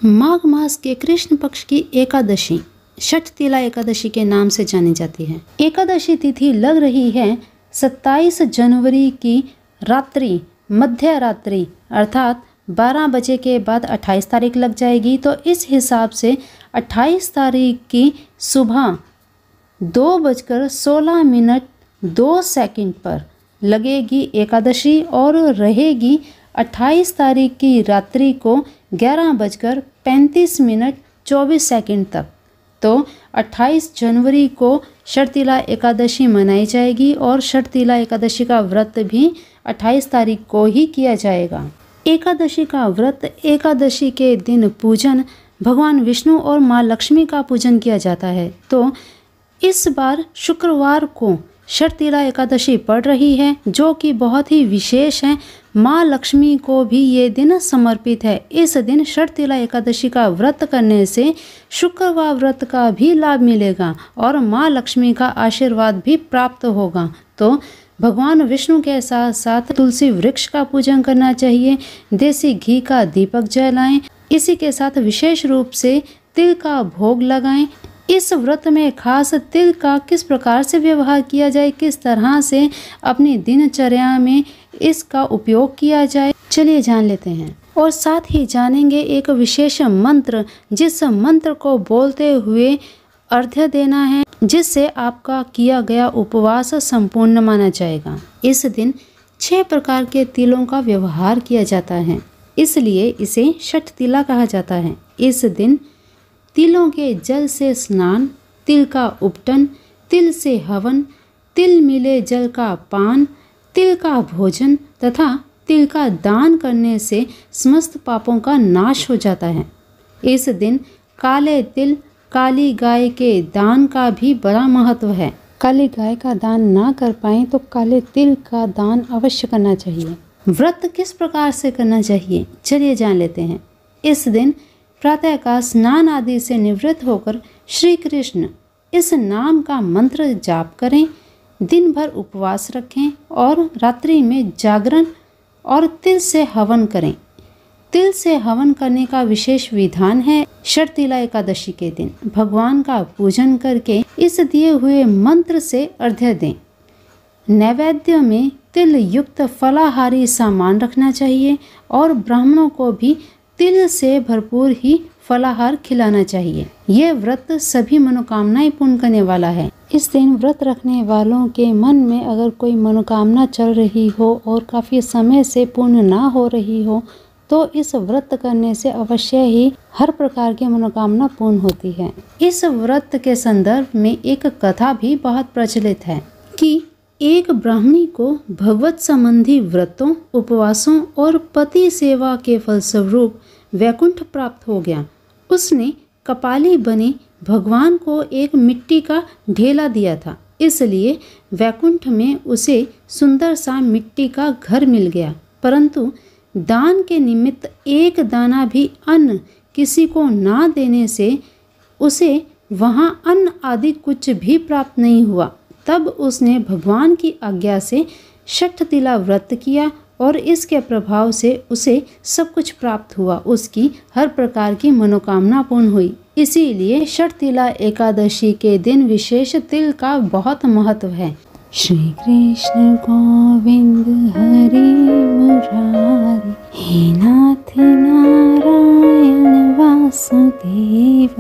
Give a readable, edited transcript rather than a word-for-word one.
माघ मास के कृष्ण पक्ष की एकादशी षठतिला एकादशी के नाम से जानी जाती है। एकादशी तिथि लग रही है 27 जनवरी की रात्रि मध्य रात्रि अर्थात 12 बजे के बाद 28 तारीख लग जाएगी। तो इस हिसाब से 28 तारीख की सुबह 2:16 पर लगेगी एकादशी और रहेगी 28 तारीख की रात्रि को 11:35 तक। तो 28 जनवरी को षठतिला एकादशी मनाई जाएगी और षठतिला एकादशी का व्रत भी 28 तारीख को ही किया जाएगा। एकादशी का व्रत एकादशी के दिन पूजन भगवान विष्णु और माँ लक्ष्मी का पूजन किया जाता है। तो इस बार शुक्रवार को षठतिला एकादशी पड़ रही है, जो कि बहुत ही विशेष है। माँ लक्ष्मी को भी ये दिन समर्पित है। इस दिन षठतिला एकादशी का व्रत करने से शुक्रवार व्रत का भी लाभ मिलेगा और माँ लक्ष्मी का आशीर्वाद भी प्राप्त होगा। तो भगवान विष्णु के साथ साथ तुलसी वृक्ष का पूजन करना चाहिए, देसी घी का दीपक जलाएं, इसी के साथ विशेष रूप से तिल का भोग लगाएं। इस व्रत में खास तिल का किस प्रकार से व्यवहार किया जाए, किस तरह से अपनी दिनचर्या में इसका उपयोग किया जाए, चलिए जान लेते हैं। और साथ ही जानेंगे एक विशेष मंत्र, जिस मंत्र को बोलते हुए अर्घ्य देना है, जिससे आपका किया गया उपवास संपूर्ण माना जाएगा। इस दिन 6 प्रकार के तिलों का व्यवहार किया जाता है, इसलिए इसे षठतिला कहा जाता है। इस दिन तिलों के जल से स्नान, तिल का उपटन, तिल से हवन, तिल मिले जल का पान, तिल का भोजन तथा तिल का दान करने से समस्त पापों का नाश हो जाता है। इस दिन काले तिल, काली गाय के दान का भी बड़ा महत्व है। काली गाय का दान ना कर पाए तो काले तिल का दान अवश्य करना चाहिए। व्रत किस प्रकार से करना चाहिए, चलिए जान लेते हैं। इस दिन प्रातः का स्नान आदि से निवृत्त होकर श्री कृष्ण इस नाम का मंत्र जाप करें, दिन भर उपवास रखें और रात्रि में जागरण और तिल से हवन करें। तिल से हवन करने का विशेष विधान है। षठतिला एकादशी के दिन भगवान का पूजन करके इस दिए हुए मंत्र से अर्घ्य दें। नैवेद्य में तिल युक्त फलाहारी सामान रखना चाहिए और ब्राह्मणों को भी तिल से भरपूर ही फलाहार खिलाना चाहिए। यह व्रत सभी मनोकामनाएं पूर्ण करने वाला है। इस दिन व्रत रखने वालों के मन में अगर कोई मनोकामना चल रही हो और काफी समय से पूर्ण ना हो रही हो, तो इस व्रत करने से अवश्य ही हर प्रकार की मनोकामना पूर्ण होती है। इस व्रत के संदर्भ में एक कथा भी बहुत प्रचलित है कि एक ब्राह्मणी को भगवत संबंधी व्रतों, उपवासों और पति सेवा के फलस्वरूप वैकुंठ प्राप्त हो गया। उसने कपाली बने भगवान को एक मिट्टी का ढेला दिया था, इसलिए वैकुंठ में उसे सुंदर सा मिट्टी का घर मिल गया। परंतु दान के निमित्त एक दाना भी अन्न किसी को ना देने से उसे वहाँ अन्न आदि कुछ भी प्राप्त नहीं हुआ। तब उसने भगवान की आज्ञा से षठतिला व्रत किया और इसके प्रभाव से उसे सब कुछ प्राप्त हुआ। उसकी हर प्रकार की मनोकामना पूर्ण हुई। इसीलिए षठतिला एकादशी के दिन विशेष तिल का बहुत महत्व है। श्री कृष्ण गोविंद हरि मुरारी, हे नाथ नारायण वासुदेव,